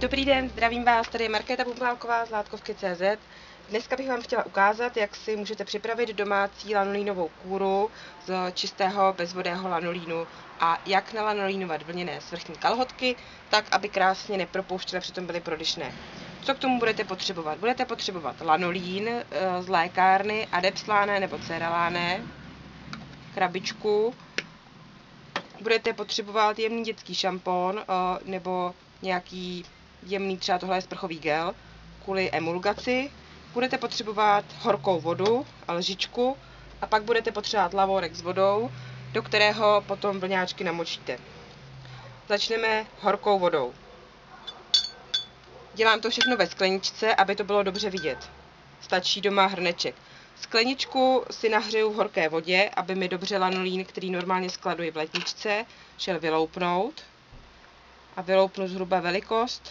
Dobrý den, zdravím vás, tady je Markéta Bumbálková z Látkovky.cz. Dneska bych vám chtěla ukázat, jak si můžete připravit domácí lanolínovou kůru z čistého bezvodného lanolínu a jak nalanolínovat vlněné svrchní kalhotky, tak aby krásně nepropouštěly, přitom byly prodyšné. Co k tomu budete potřebovat? Budete potřebovat lanolín z lékárny Adepslané nebo Ceralané, krabičku. Budete potřebovat jemný dětský šampon nebo nějaký jemný, třeba tohle je sprchový gel, kvůli emulgaci. Budete potřebovat horkou vodu a lžičku a pak budete potřebovat lavórek s vodou, do kterého potom vlňáčky namočíte. Začneme horkou vodou. Dělám to všechno ve skleničce, aby to bylo dobře vidět. Stačí doma hrneček. Skleničku si nahřeju v horké vodě, aby mi dobře lanolín, který normálně skladuji v ledničce, šel vyloupnout. A vyloupnu zhruba velikost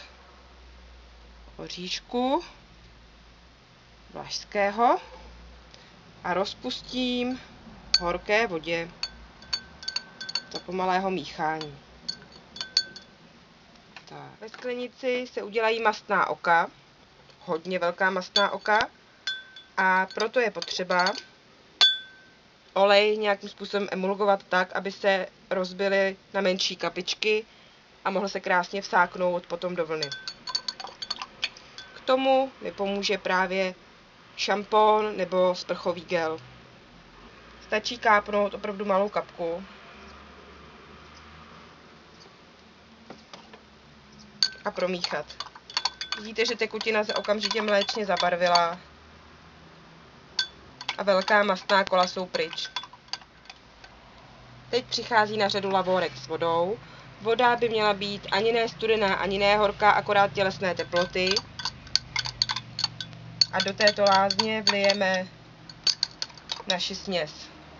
oříšku vlašského a rozpustím v horké vodě za pomalého míchání. Tak. Ve sklenici se udělají mastná oka, hodně velká mastná oka, a proto je potřeba olej nějakým způsobem emulgovat tak, aby se rozbily na menší kapičky a mohl se krásně vsáknout potom do vlny. K tomu mi pomůže právě šampon nebo sprchový gel. Stačí kápnout opravdu malou kapku a promíchat. Vidíte, že tekutina se okamžitě mléčně zabarvila a velká mastná kola jsou pryč. Teď přichází na řadu lavórek s vodou. Voda by měla být ani ne studená, ani ne horká, akorát tělesné teploty. A do této lázně vlijeme naši směs.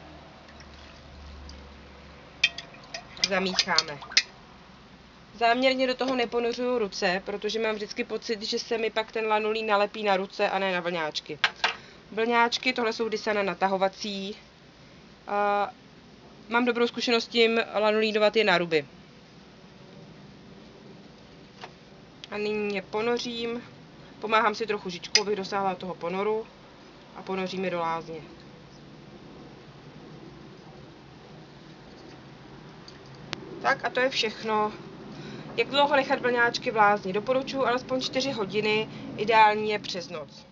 Zamícháme. Záměrně do toho neponořuju ruce, protože mám vždycky pocit, že se mi pak ten lanolín nalepí na ruce a ne na vlňáčky. Vlňáčky, tohle jsou Disana natahovací. Mám dobrou zkušenost s tím lanolínovat je na ruby. A nyní je ponořím. Pomáhám si trochu žičkou, abych dosáhla toho ponoru a ponořím je do lázně. Tak a to je všechno. Jak dlouho nechat vlňáčky v lázni? Doporučuji alespoň 4 hodiny, ideální je přes noc.